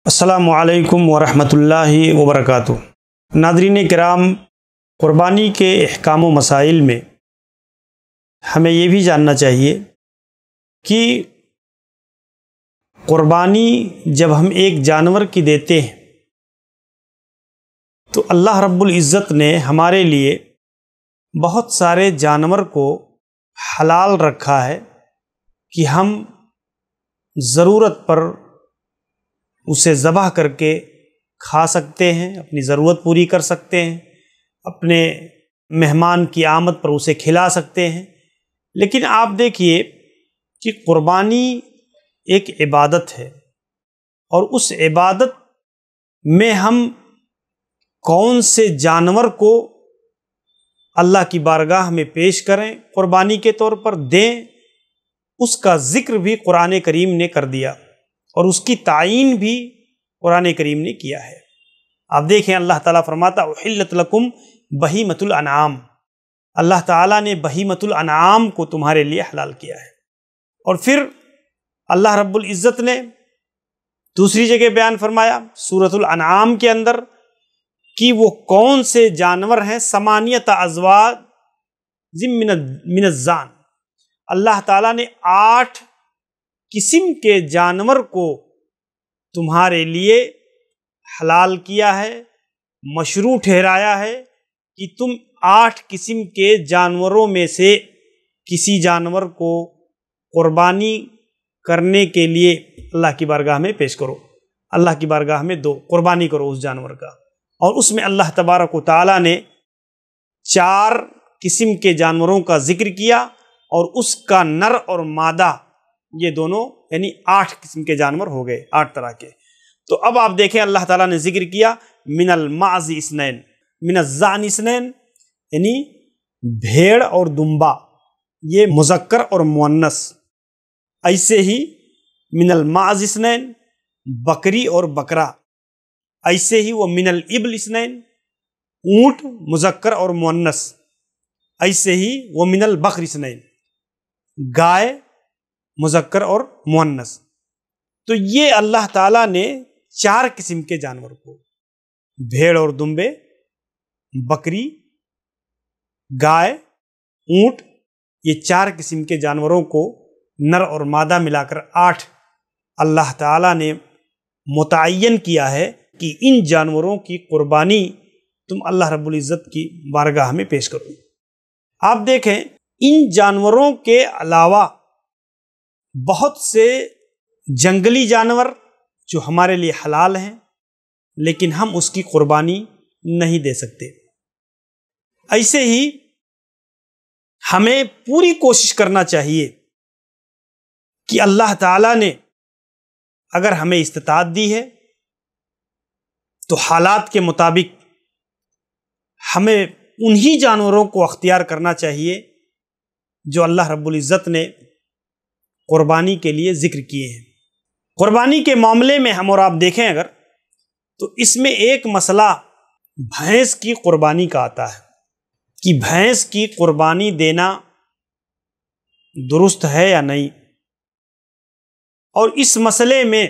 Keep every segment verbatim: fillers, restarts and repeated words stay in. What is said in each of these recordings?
السلام علیکم ورحمۃ اللہ وبرکاتہ۔ ناظرین کرام، قربانی کے احکام و مسائل میں ہمیں یہ بھی جاننا چاہیے کہ قربانی جب ہم ایک جانور کی دیتے ہیں تو اللہ رب العزت نے ہمارے لیے بہت سارے جانور کو حلال رکھا ہے کہ ہم ضرورت پر اسے ذبح کر کے کھا سکتے ہیں، اپنی ضرورت پوری کر سکتے ہیں، اپنے مہمان کی آمد پر اسے کھلا سکتے ہیں۔ لیکن آپ دیکھیے کہ قربانی ایک عبادت ہے، اور اس عبادت میں ہم کون سے جانور کو اللہ کی بارگاہ میں پیش کریں، قربانی کے طور پر دیں، اس کا ذکر بھی قرآن کریم نے کر دیا، اور اس کی تعین بھی قرآن کریم نے کیا ہے۔ آپ دیکھیں، اللہ تعالیٰ فرماتا احلت لکم بہیمۃ الانعام، اللہ تعالیٰ نے بہیمۃ الانعام کو تمہارے لیے حلال کیا ہے۔ اور پھر اللہ رب العزت نے دوسری جگہ بیان فرمایا سورۃ الانعام کے اندر کہ وہ کون سے جانور ہیں، ثمانیۃ ازواج من الضان، اللہ تعالیٰ نے آٹھ قسم کے جانور کو تمہارے لیے حلال کیا ہے، مشروع ٹھہرایا ہے کہ تم آٹھ قسم کے جانوروں میں سے کسی جانور کو قربانی کرنے کے لیے اللہ کی بارگاہ میں پیش کرو، اللہ کی بارگاہ میں دو، قربانی کرو اس جانور کا۔ اور اس میں اللہ تبارک و تعالیٰ نے چار قسم کے جانوروں کا ذکر کیا، اور اس کا نر اور مادہ یہ دونوں یعنی آٹھ قسم کے جانور ہو گئے، آٹھ طرح کے۔ تو اب آپ دیکھیں، اللہ تعالیٰ نے ذکر کیا من المعز اثنین، من الضان اثنین، یعنی بھیڑ اور دمبا، یہ مذکر اور مؤنث۔ ایسے ہی من المعز اثنین، بکری اور بکرا۔ ایسے ہی وہ من الابل اثنین، اونٹ مذکر اور مؤنث۔ ایسے ہی وہ من البقر اثنین، گائے مذکر اور مؤنث۔ تو یہ اللہ تعالیٰ نے چار قسم کے جانور کو، بھیڑ اور دمبے، بکری، گائے، اونٹ، یہ چار قسم کے جانوروں کو نر اور مادہ ملا کر آٹھ اللہ تعالیٰ نے متعین کیا ہے کہ ان جانوروں کی قربانی تم اللہ رب العزت کی بارگاہ میں پیش کرو۔ آپ دیکھیں، ان جانوروں کے علاوہ بہت سے جنگلی جانور جو ہمارے لیے حلال ہیں، لیکن ہم اس کی قربانی نہیں دے سکتے۔ ایسے ہی ہمیں پوری کوشش کرنا چاہیے کہ اللہ تعالیٰ نے اگر ہمیں استطاعت دی ہے تو حالات کے مطابق ہمیں انہی جانوروں کو اختیار کرنا چاہیے جو اللہ رب العزت نے قربانی کے لیے ذکر کیے ہیں۔ قربانی کے معاملے میں ہم اور آپ دیکھیں اگر، تو اس میں ایک مسئلہ بھینس کی قربانی کا آتا ہے کہ بھینس کی قربانی دینا درست ہے یا نہیں۔ اور اس مسئلے میں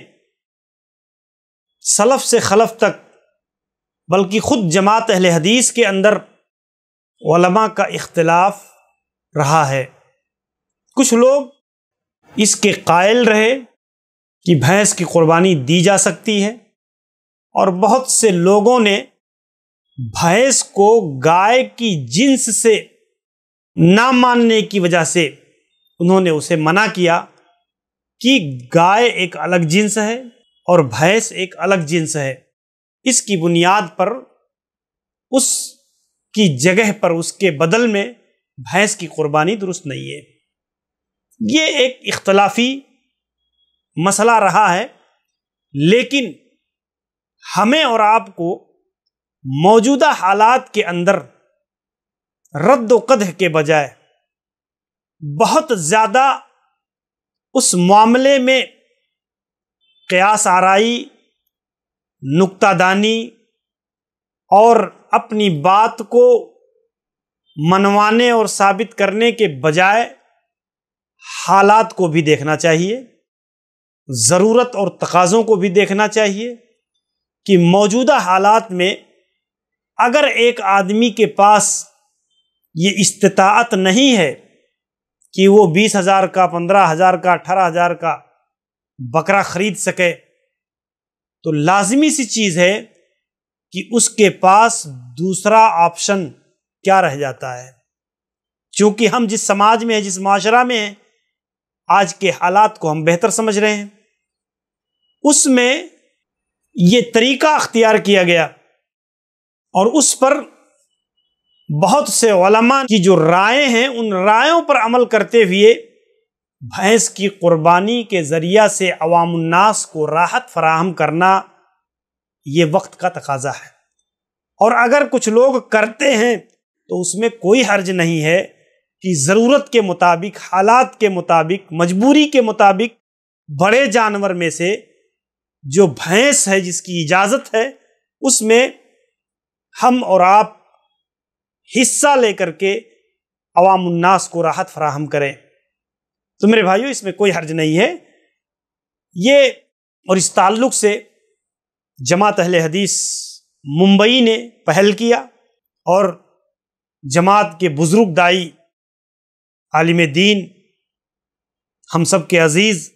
سلف سے خلف تک، بلکہ خود جماعت اہل حدیث کے اندر علماء کا اختلاف رہا ہے۔ کچھ لوگ اس کے قائل رہے کہ بھینس کی قربانی دی جا سکتی ہے، اور بہت سے لوگوں نے بھینس کو گائے کی جنس سے نہ ماننے کی وجہ سے انہوں نے اسے منع کیا کہ گائے ایک الگ جنس ہے اور بھینس ایک الگ جنس ہے، اس کی بنیاد پر اس کی جگہ پر اس کے بدل میں بھینس کی قربانی درست نہیں ہے۔ یہ ایک اختلافی مسئلہ رہا ہے، لیکن ہمیں اور آپ کو موجودہ حالات کے اندر رد و قدح کے بجائے بہت زیادہ اس معاملے میں قیاس آرائی، نکتہ دانی اور اپنی بات کو منوانے اور ثابت کرنے کے بجائے حالات کو بھی دیکھنا چاہیے۔ ضرورت اور تقاضوں کو بھی دیکھنا چاہیے کہ موجودہ حالات میں اگر ایک آدمی کے پاس یہ استطاعت نہیں ہے کہ وہ بیس ہزار کا، پندرہ ہزار کا، اٹھارہ ہزار کا بکرا خرید سکے، تو لازمی سی چیز ہے کہ اس کے پاس دوسرا آپشن کیا رہ جاتا ہے۔ چونکہ ہم جس سماج میں ہیں، جس معاشرہ میں ہیں، آج کے حالات کو ہم بہتر سمجھ رہے ہیں، اس میں یہ طریقہ اختیار کیا گیا اور اس پر بہت سے علماء کی جو رائے ہیں ان رائےوں پر عمل کرتے ہوئے بھینس کی قربانی کے ذریعہ سے عوام الناس کو راحت فراہم کرنا یہ وقت کا تقاضا ہے۔ اور اگر کچھ لوگ کرتے ہیں تو اس میں کوئی حرج نہیں ہے کہ ضرورت کے مطابق، حالات کے مطابق، مجبوری کے مطابق بڑے جانور میں سے جو بھینس ہے جس کی اجازت ہے اس میں ہم اور آپ حصہ لے کر کے عوام الناس کو راحت فراہم کریں۔ تو میرے بھائیو اس میں کوئی حرج نہیں ہے۔ یہ اور اس تعلق سے جماعت اہل حدیث ممبئی نے پہل کیا اور جماعت کے بزرگ دائی عالم دین ہم سب کے عزیز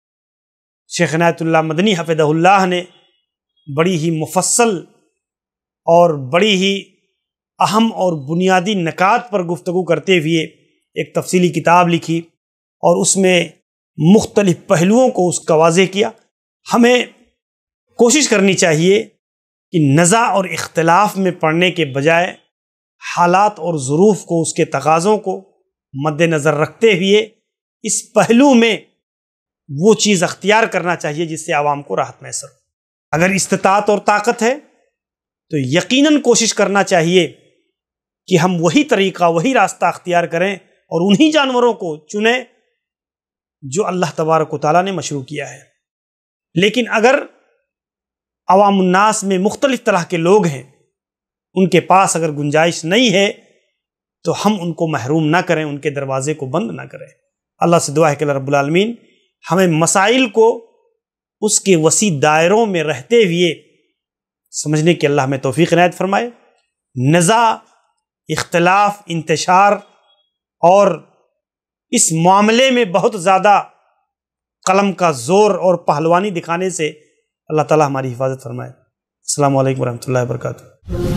شیخ عنایت اللہ مدنی حفظہ اللہ نے بڑی ہی مفصل اور بڑی ہی اہم اور بنیادی نکات پر گفتگو کرتے ہوئے ایک تفصیلی کتاب لکھی اور اس میں مختلف پہلوؤں کو اس کا واضح کیا۔ ہمیں کوشش کرنی چاہیے کہ نزاع اور اختلاف میں پڑنے کے بجائے حالات اور ظروف کو، اس کے تقاضوں کو مد نظر رکھتے ہوئے اس پہلو میں وہ چیز اختیار کرنا چاہیے جس سے عوام کو راحت میسر ہو۔ اگر استطاعت اور طاقت ہے تو یقیناً کوشش کرنا چاہیے کہ ہم وہی طریقہ، وہی راستہ اختیار کریں اور انہی جانوروں کو چنیں جو اللہ تبارک و تعالیٰ نے مشروع کیا ہے۔ لیکن اگر عوام الناس میں مختلف طرح کے لوگ ہیں، ان کے پاس اگر گنجائش نہیں ہے تو ہم ان کو محروم نہ کریں، ان کے دروازے کو بند نہ کریں۔ اللہ سے دعا ہے کہ اللہ رب العالمین ہمیں مسائل کو اس کے وسیع دائروں میں رہتے ہوئے سمجھنے کی اللہ ہمیں توفیق عنایت فرمائے۔ نزاع، اختلاف، انتشار اور اس معاملے میں بہت زیادہ قلم کا زور اور پہلوانی دکھانے سے اللہ تعالی ہماری حفاظت فرمائے۔ السلام علیکم ورحمۃ اللہ وبرکاتہ۔